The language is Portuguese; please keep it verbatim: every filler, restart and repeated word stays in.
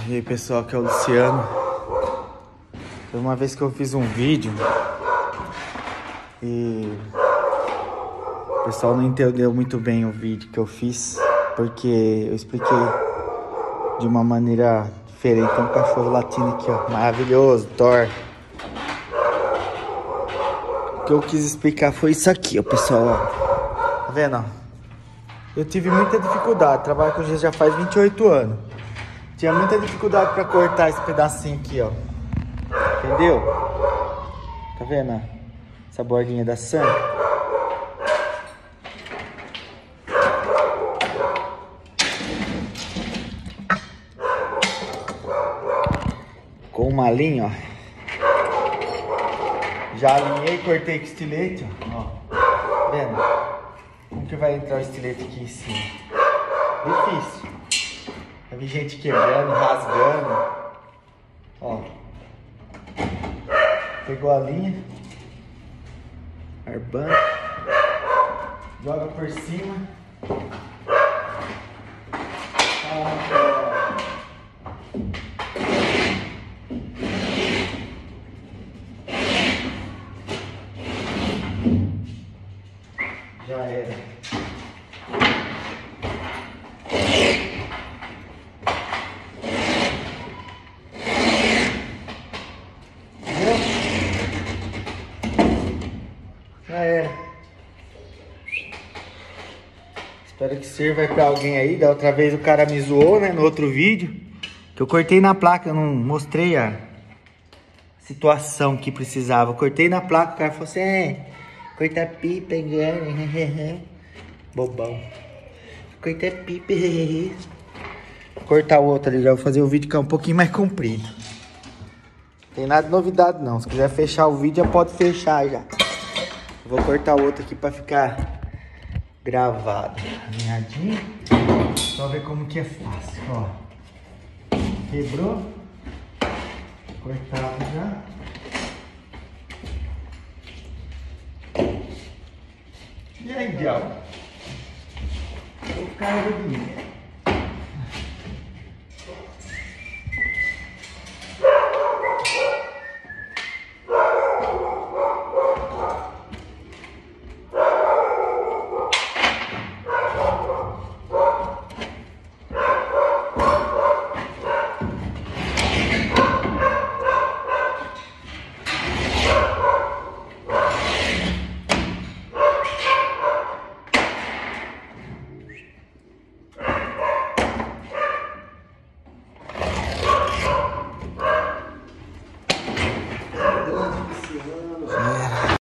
E aí pessoal, aqui é o Luciano. Foi uma vez que eu fiz um vídeo e o pessoal não entendeu muito bem o vídeo que eu fiz, porque eu expliquei de uma maneira diferente. Tem um cachorro latindo aqui, ó, maravilhoso, Thor. O que eu quis explicar foi isso aqui, ó, pessoal, ó. Tá vendo, ó? Eu tive muita dificuldade, trabalho com gesso já faz vinte e oito anos. Tinha muita dificuldade pra cortar esse pedacinho aqui, ó. Entendeu? Tá vendo, ó? Essa bordinha da sangue. Com uma linha, ó. Já alinhei, cortei com estilete, ó. Tá vendo? Como que vai entrar o estilete aqui em cima? Difícil. Já vi gente quebrando, rasgando. Ó. Pegou a linha. Arbando. Joga por cima. Ah, já era. Já era. Espero que sirva pra alguém aí. Da outra vez o cara me zoou, né? No outro vídeo. Que eu cortei na placa. Eu não mostrei a situação que precisava. Eu cortei na placa. O cara falou assim: é, cortar pipa, engano. Bobão. Cortar pipa. Vou cortar o outro ali. Já vou fazer o vídeo que é um pouquinho mais comprido. Não tem nada de novidade não. Se quiser fechar o vídeo, já pode fechar já. Vou cortar o outro aqui pra ficar gravado. Alinhadinho. Só ver como que é fácil, ó. Quebrou. Cortado já. E aí, Diabo? Vou ficar rodinha.